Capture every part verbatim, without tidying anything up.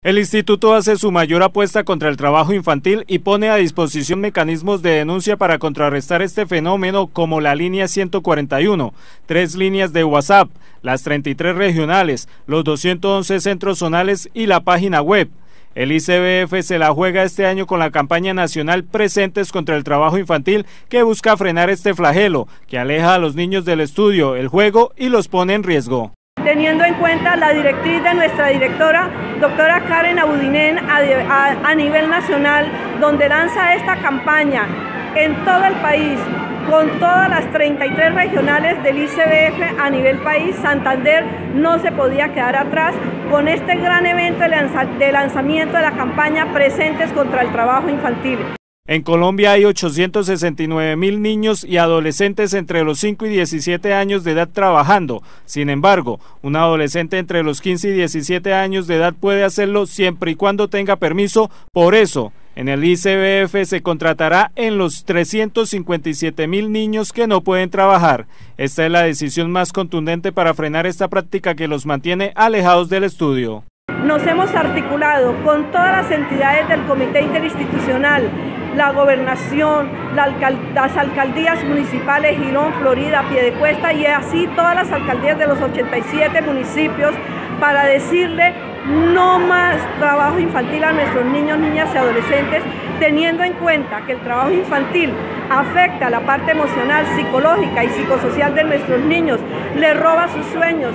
El instituto hace su mayor apuesta contra el trabajo infantil y pone a disposición mecanismos de denuncia para contrarrestar este fenómeno, como la línea ciento cuarenta y uno, tres líneas de WhatsApp, las treinta y tres regionales, los doscientos once centros zonales y la página web. El I C B F se la juega este año con la campaña nacional Presentes contra el Trabajo Infantil, que busca frenar este flagelo que aleja a los niños del estudio, el juego y los pone en riesgo. Teniendo en cuenta la directriz de nuestra directora, doctora Karen Abudinen, a, a, a nivel nacional, donde lanza esta campaña en todo el país, con todas las treinta y tres regionales del I C B F a nivel país. Santander no se podía quedar atrás con este gran evento de, lanza, de lanzamiento de la campaña Presentes contra el Trabajo Infantil. En Colombia hay ochocientos sesenta y nueve mil niños y adolescentes entre los cinco y diecisiete años de edad trabajando. Sin embargo, un adolescente entre los quince y diecisiete años de edad puede hacerlo siempre y cuando tenga permiso. Por eso, en el I C B F se contratará en los trescientos cincuenta y siete mil niños que no pueden trabajar. Esta es la decisión más contundente para frenar esta práctica que los mantiene alejados del estudio. Nos hemos articulado con todas las entidades del Comité Interinstitucional, la Gobernación, la alcal las alcaldías municipales, Girón, Florida, Piedecuesta y así todas las alcaldías de los ochenta y siete municipios, para decirle no más trabajo infantil a nuestros niños, niñas y adolescentes, teniendo en cuenta que el trabajo infantil afecta la parte emocional, psicológica y psicosocial de nuestros niños, le roba sus sueños,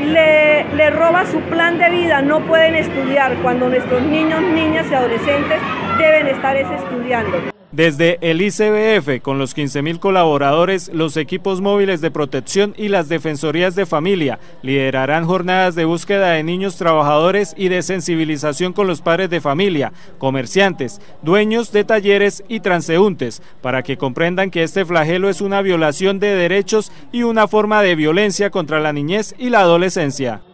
le, le roba su plan de vida. No pueden estudiar cuando nuestros niños, niñas y adolescentes deben estar es estudiando. Desde el I C B F, con los quince mil colaboradores, los equipos móviles de protección y las defensorías de familia liderarán jornadas de búsqueda de niños trabajadores y de sensibilización con los padres de familia, comerciantes, dueños de talleres y transeúntes, para que comprendan que este flagelo es una violación de derechos y una forma de violencia contra la niñez y la adolescencia.